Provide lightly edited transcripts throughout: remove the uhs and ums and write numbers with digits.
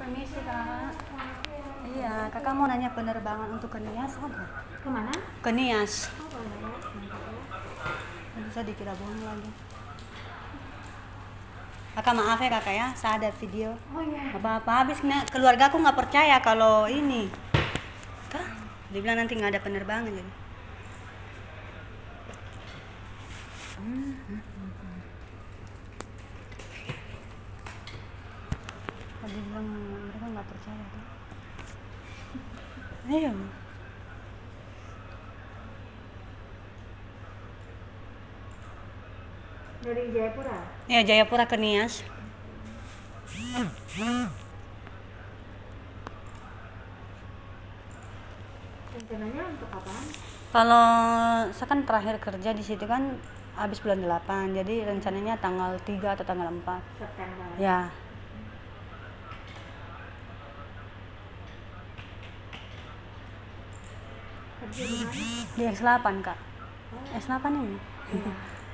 Permisi kak. Iya, kakak mau nanya penerbangan untuk ke Nias ada? Kemana? Ke Nias. Oh, boleh. Bisa dikira bohong lagi. Kakak maaf ya kakak ya, saya ada video. Oh iya. Apa-apa habis keluarga aku nggak percaya kalau ini. Kak, dia bilang nanti nggak ada penerbangan jadi. Dia bilang mereka nggak percaya tuh. Ayo. Dari Jayapura? Ya Jayapura ke Nias. Rencananya untuk apaan? Kalau saya kan terakhir kerja di situ kan habis bulan 8, jadi rencananya tanggal 3 atau tanggal 4. September. Ya. Kerja di mana? Di S8 kak. S8 ini. Iya.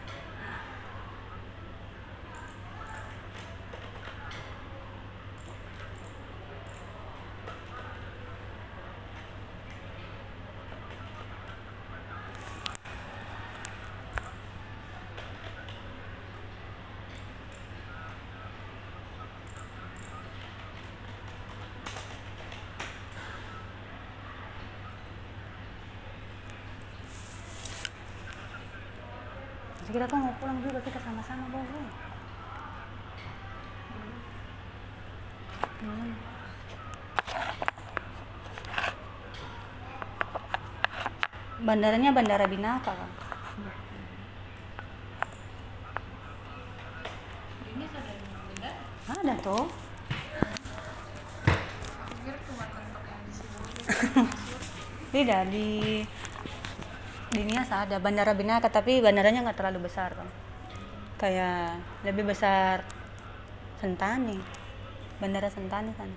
Kita tuh mau pulang juga, kita sama-sama boleh. Bandaranya Bandara Binaka kan? Ini ada yang beda. Ada tuh. Pikir cuma bentuk yang di sini. Tidak di Nias ada Bandara Binaka, tapi bandaranya nggak terlalu besar kan? Kayak lebih besar Sentani, Bandara Sentani kan.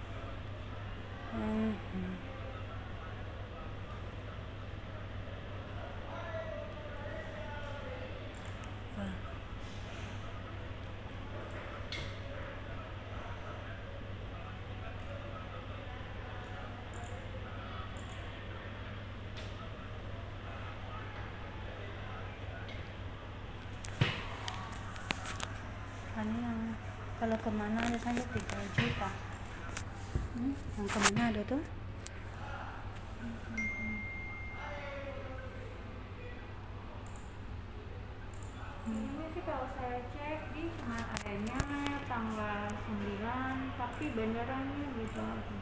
Ini yang kalau kemana ada saja 3 juta. Yang kemana ada tuh? Ini sih kalau saya cek di cuma adanya tanggal 9, tapi bandaranya gitu lagi.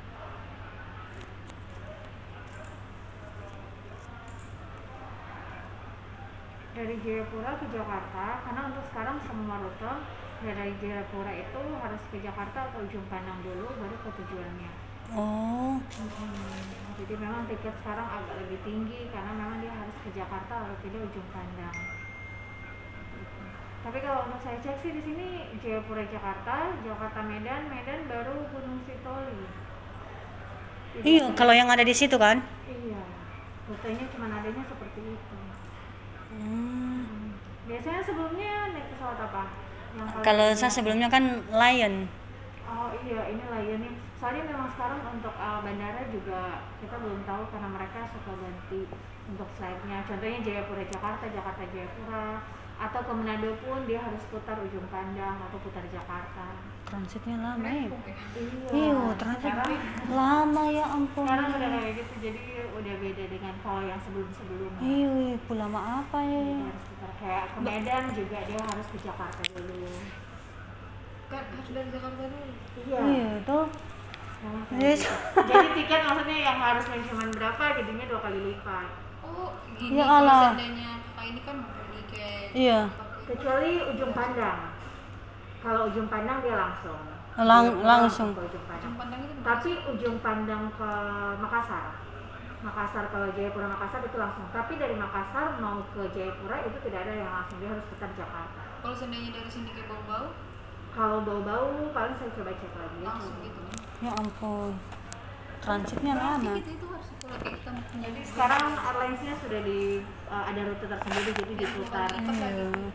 Dari Jayapura ke Jakarta, karena untuk sekarang semua rute dari Jayapura itu harus ke Jakarta atau Ujung Pandang dulu baru ke tujuannya. Oh, Jadi memang tiket sekarang agak lebih tinggi karena memang dia harus ke Jakarta atau tidak Ujung Pandang. Tapi kalau untuk saya cek sih di sini Jayapura Jakarta, Jakarta Medan, Medan baru Gunung Sitoli. iya. Kalau yang ada di situ kan? Iya, rutenya cuma adanya seperti itu. Biasanya sebelumnya naik pesawat apa? Kalau saya sebelumnya kan Lion. Oh iya, ini Lion nih. Soalnya memang sekarang untuk bandara juga kita belum tahu karena mereka suka ganti untuk flightnya. Contohnya Jayapura Jakarta, Jakarta Jayapura, atau ke Manado pun dia harus putar Ujung Pandang atau putar Jakarta. Transitnya lama ya? Iya. Transit lama ya ampun. Sekarang udah kayak gitu, jadi udah beda dengan kalau yang sebelum-sebelumnya. Iya, lama apa ya? Dia harus putar kayak ke Medan juga dia harus ke Jakarta dulu. Kan harus dari Jakarta dulu. Iya. Tuh. Memang kayak Yes. gitu. Jadi tiket maksudnya yang harusnya cuma berapa, jadinya 2 kali lipat. Oh, ini Ya kalau Allah. seandainya kakak ini kan mau pergi ke Iya. Kecuali Ujung Pandang. Kalau Ujung Pandang dia langsung. Langsung. Ke Ujung Pandang. Ujung Pandang itu Tapi Ujung Pandang ke Makassar. Makassar kalau Jayapura Makassar itu langsung. Tapi dari Makassar mau ke Jayapura itu tidak ada yang langsung, dia harus putar Jakarta. kalau seandainya dari sini ke Bau-Bau Kalau bau-bau paling saya coba cek lagi. langsung gitu kan. Ya ampun. Transitnya lama. Tiket itu harus kalau kita Jadi sekarang airlines-nya sudah ada rute tersendiri, jadi diputar.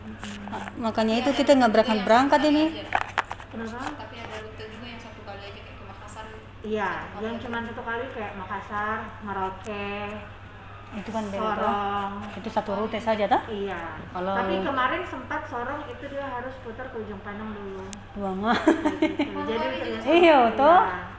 Makanya itu kita nggak berangkat ini. Kenapa? Tapi ada rute juga yang 1 kali aja kayak Iya, yang cuma satu kali kayak Makassar, Merauke, Itu kan beda toh. Sorong. Itu satu rute saja toh. Iya. Kalau- Tapi kemarin sempat Sorong itu dia harus putar ke ujung Pandang dulu. Buang. Gitu. Jadi ternyata- Iya, toh.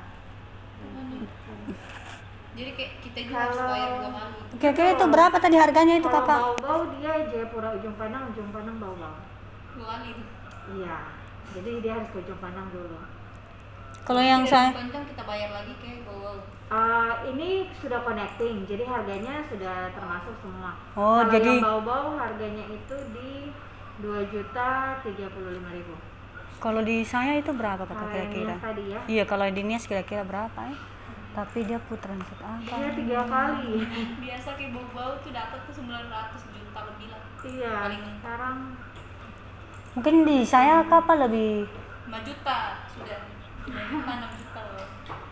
Jadi kayak kita juga harus bayar 2 kali. Kira-kira itu berapa tadi harganya itu Kalau kakak? Bau-Bau dia Jayapura ujung Pandang Bau-Bau. 2 kali itu. Iya. Jadi dia harus ke ujung Pandang dulu. Kalau yang Jadi saya panjang kita bayar lagi kayak bawah. Ini sudah connecting, jadi harganya sudah termasuk semua. Oh, Kalau jadi- yang Bau-Bau harganya itu di 2.035.000. kalau di saya itu berapa kakak Kalau yang kira-kira? Nias tadi ya, Iya, kalau di Nias kira-kira berapa ya? Tapi dia putaran set apa? dia 3 kali. Biasa kayak bau-bau tuh dapat tuh 900 juta lebih lah. Iya, Paling sekarang Mungkin di saya kapal lebih 5 juta sudah. 6 juta loh.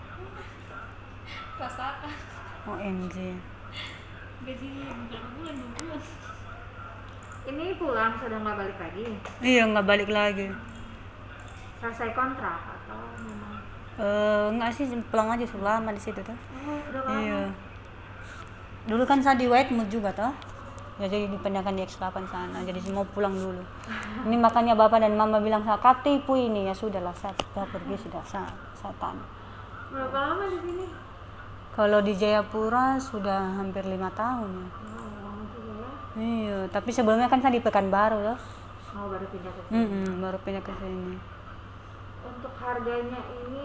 Rasakan OMG. gaji berapa bulan 2 bulan. ini pulang sudah nggak balik lagi. Iya, nggak balik lagi. Selesai kontrak atau memang? Enggak sih, pulang aja selama di situ tuh. Oh, udah lama. Iya. Dulu kan saya di Whitemood juga toh. Ya jadi dipindahkan di X8 sana. Jadi saya mau pulang dulu. Ini makanya bapak dan mama bilang saya kap tipu ini, ya sudahlah saya pergi sudah saya tanya. Berapa lama di sini? Kalau di Jayapura sudah hampir 5 tahun ya. Oh, lama juga ya. Iya, tapi sebelumnya kan saya di Pekanbaru loh. Oh, baru pindah ke sini. Baru pindah ke sini. Untuk harganya ini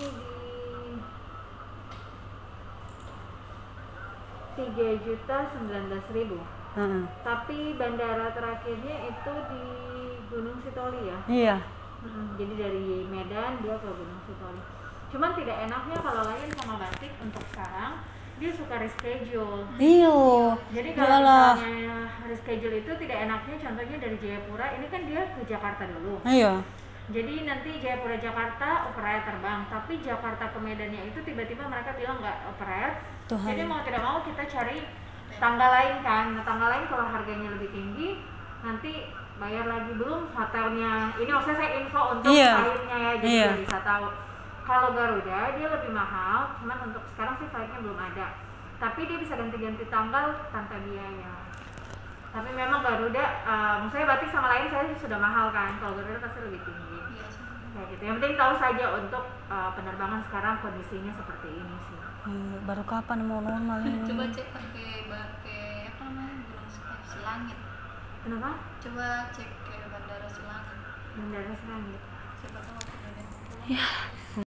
di 3.019.000. Heeh. Tapi bandara terakhirnya itu di Gunung Sitoli ya. Iya. Jadi dari Medan dia ke Gunung Sitoli. Cuman tidak enaknya kalau Lion sama Batik untuk sekarang dia suka reschedule. Iya. Jadi kalau Iyalah. misalnya reschedule itu tidak enaknya, contohnya dari Jayapura ini kan dia ke Jakarta dulu. Iya. Jadi nanti Jayapura Jakarta operate terbang, tapi Jakarta ke Medannya itu tiba-tiba mereka bilang nggak operate. Tuhan. Jadi mau tidak mau kita cari tanggal lain kan. Nah, tanggal lain kalau harganya lebih tinggi, nanti bayar lagi belum hotelnya. Ini maksudnya saya info untuk Iya. lainnya ya, jadi Iya. biar bisa tahu. Kalau Garuda dia lebih mahal, cuman untuk sekarang sih flightnya belum ada. Tapi dia bisa ganti-ganti tanggal tanpa biaya. Tapi memang Garuda, maksudnya Batik sama lain saya sudah mahal kan. Kalau Garuda pasti lebih tinggi. Iya sih. Kayak gitu. Yang penting tahu saja untuk penerbangan sekarang kondisinya seperti ini sih. Baru kapan mau normal ini? Coba cek pakai apa namanya Gunung Silangit. Kenapa? Coba cek ke Bandara Silangit. Bandara Serangit. Siapa tahu aku udah pulang. Ya,